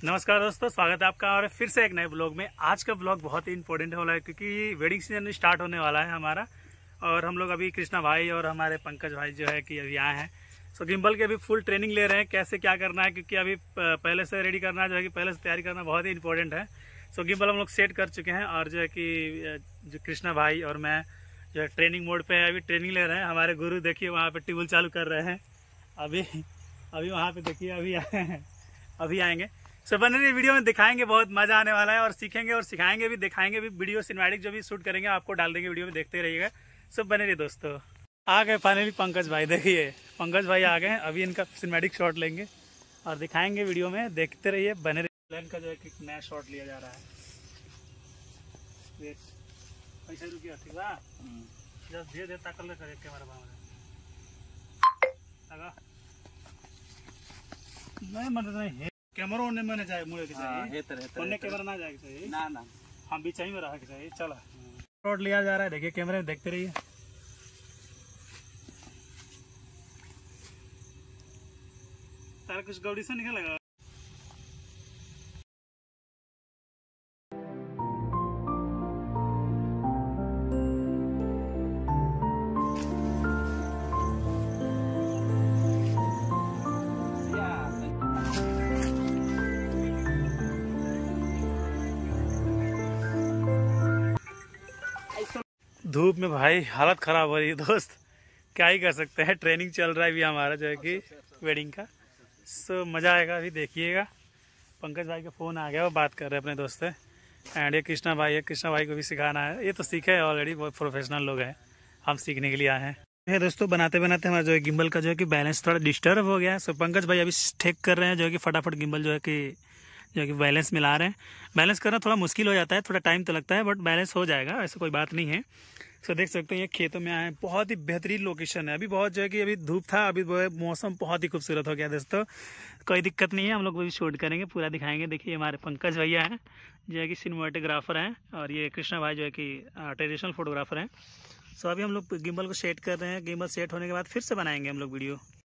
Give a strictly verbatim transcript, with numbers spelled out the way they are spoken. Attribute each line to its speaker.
Speaker 1: नमस्कार दोस्तों, स्वागत है आपका और फिर से एक नए ब्लॉग में। आज का ब्लॉग बहुत ही इंपॉर्टेंट होने वाला है क्योंकि वेडिंग सीजन स्टार्ट होने वाला है हमारा। और हम लोग अभी कृष्णा भाई और हमारे पंकज भाई जो है कि अभी आए हैं। सो गिम्बल के अभी फुल ट्रेनिंग ले रहे हैं कैसे क्या करना है, क्योंकि अभी पहले से रेडी करना जो है कि पहले से तैयारी करना बहुत ही इंपॉर्टेंट है। सो गिम्बल हम लोग सेट कर चुके हैं और जो है कि जो कृष्णा भाई और मैं जो है ट्रेनिंग मोड पे अभी ट्रेनिंग ले रहे हैं। हमारे गुरु देखिए वहाँ पे टेबल चालू कर रहे हैं। अभी अभी वहाँ पे देखिए अभी आए हैं, अभी आएंगे। सो बने रहिए, वीडियो में दिखाएंगे, बहुत मजा आने वाला है और सीखेंगे और सिखाएंगे भी, दिखाएंगे भी। वीडियो सिनेमैटिक जो भी शूट करेंगे आपको डाल देंगे, वीडियो में देखते रहिएगा। सब बने रहिए दोस्तों। आ गए फाइनली पंकज भाई, देखिए पंकज भाई आ गए। अभी इनका सिनेमैटिक शॉट लेंगे और दिखाएंगे वीडियो में, देखते रहिए, बने रहिए। प्लेन का जो है कि नया शॉट लिया जा रहा है। पैसा रुकिया ठीक बा, धीरे धीरे ताकल ले करे कैमरा बाहर नहीं मतलब नहीं कैमरा ओने में जाए, मुड़े के चाहिए हे तरह ओने कैमरा ना जाए चाहिए ना ना हम भी चाहिए में रहा के चाहिए। चला शॉट लिया जा रहा है, देखिए कैमरे में देखते रहिए। तारा कुछ गौड़ी से निकलेगा। धूप में भाई हालत खराब हो रही है दोस्त, क्या ही कर सकते हैं। ट्रेनिंग चल रहा है भी हमारा जो है कि वेडिंग का। सो मज़ा आएगा, अभी देखिएगा। पंकज भाई का फ़ोन आ गया, वो बात कर रहे हैं अपने दोस्त से। एंड ये कृष्णा भाई है, कृष्णा भाई को भी सिखाना है। ये तो सीखे है ऑलरेडी, बहुत प्रोफेशनल लोग हैं, हम सीखने के लिए आए हैं। ये दोस्तों बनाते बनाते हमारा जो है गिम्बल का जो है कि बैलेंस थोड़ा डिस्टर्ब हो गया है। सो पंकज भाई अभी ठेक कर रहे हैं जो है कि फटाफट गिम्बल जो है कि जो कि बैलेंस मिला रहे हैं। बैलेंस करना थोड़ा मुश्किल हो जाता है, थोड़ा टाइम तो लगता है, बट बैलेंस हो जाएगा, ऐसा कोई बात नहीं है। सो देख सकते हैं ये खेतों में आए हैं, बहुत ही बेहतरीन लोकेशन है। अभी बहुत जो है कि अभी धूप था, अभी मौसम बहुत ही खूबसूरत हो गया दोस्तों। कोई दिक्कत नहीं है, हम लोग भी शूट करेंगे, पूरा दिखाएंगे। देखिए हमारे पंकज भैया हैं जो है कि सिनेमेटोग्राफर हैं और ये कृष्णा भाई जो है कि ट्रेडिशनल फोटोग्राफर हैं। सो अभी हम लोग गिम्बल को सेट कर रहे हैं। गिम्बल सेट होने के बाद फिर से बनाएंगे हम लोग वीडियो।